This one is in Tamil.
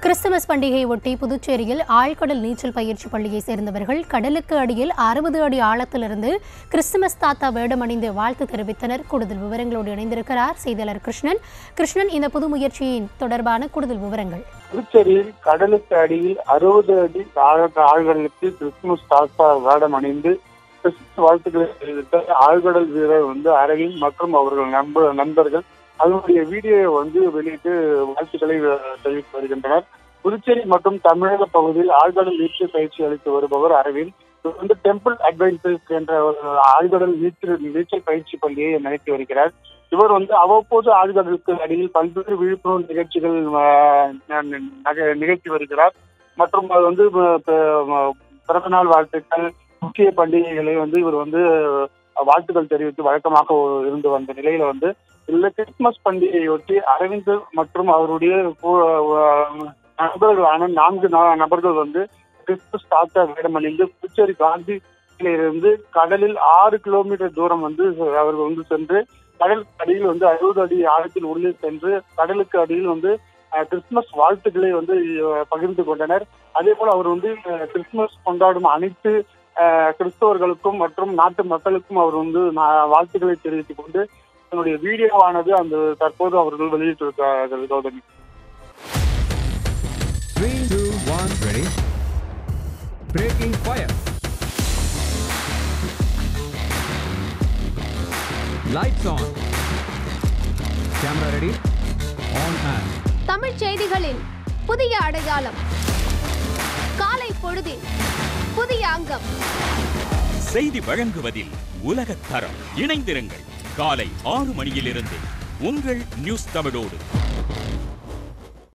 கிறிஸ்துமஸ் பண்டிகையை ஒட்டி புதுச்சேரியில் ஆழ்கடல் நீச்சல் பயிற்சி பள்ளியை சேர்ந்தவர்கள் கடலுக்கு அடியில் 60 அடி ஆழத்திலிருந்து கிறிஸ்துமஸ் தாத்தா வேடமணிந்து வாழ்த்து தெரிவித்தனர். கூடுதல் விவரங்களோடு இணைந்திருக்கிறார் செய்தியாளர் கிருஷ்ணன். இந்த புது முயற்சியின் தொடர்பான கூடுதல் விவரங்கள். புதுச்சேரியில் கடலுக்கு அடியில் 60 அடி ஆழ்கடலுக்கு கிறிஸ்துமஸ் தாத்தா வேடமணிந்து கிறிஸ்துமஸ் வாழ்த்துக்களை தெரிவித்த ஆழ்கடல் வீரர் அரவிந்த் மற்றும் அவர்கள் நண்பர்கள் அதனுடைய வீடியோவை வெளியிட்டு வாழ்த்துக்களை தெரிவித்து வருகின்றனர். புதுச்சேரி மற்றும் தமிழக பகுதியில் ஆழ்கடல் நீச்சல் பயிற்சி அளித்து வருபவர் அரவிந்த். டெம்பிள் அட்வென்ச்சர்ஸ் என்ற ஆழ்கடல் நீச்சல் பயிற்சி பள்ளியை நடத்தி வருகிறார். இவர் அவ்வப்போது ஆழ்கடலுக்கு அடியில் பல்வேறு விழிப்புணர்வு நிகழ்ச்சிகள் நிகழ்த்தி வருகிறார். மற்றும் அது பிறந்தநாள் வாழ்த்துக்கள், முக்கிய பண்டிகைகளை இவர் வாழ்த்துக்கள் தெரிவித்து வழக்கமாக இருந்து வந்த நிலையில கிறிஸ்துமஸ் பண்டிகையொட்டி அரவிந்த் மற்றும் அவருடைய நண்பர்களான 4 நபர்கள் கிறிஸ்துமஸ் தாத்தா வேடமணிந்து புதுச்சேரி காந்தியிலிருந்து கடலில் 6 கிலோமீட்டர் தூரம் அவர்கள் சென்று கடல் அடியில் 60 அடி ஆழத்தில் உள்ளே சென்று கடலுக்கு அடியில் கிறிஸ்துமஸ் வாழ்த்துக்களை பகிர்ந்து கொண்டனர். அதே போல அவர் கிறிஸ்துமஸ் கொண்டாடும் அனைத்து கிறிஸ்தவர்களுக்கும் மற்றும் நாட்டு மக்களுக்கும் அவர் வாழ்த்துக்களை தெரிவித்துக் கொண்டு தன்னுடைய வீடியோவானது தற்போது அவர்கள் வெளியிட்டிருக்கிறார்கள். Gautami. 3, 2, 1, ready. Breaking fire. Lights on. Camera ready. On and. Tamil செய்திகளின் புதிய அடையாளம். காலை பொழுதில் புதிய அங்கம். செய்தி வழங்குவதில் உலகத் தரம். இணைந்திருங்கள். காலை 6 மணியிலிருந்து உங்கள் நியூஸ் தமிழோடு.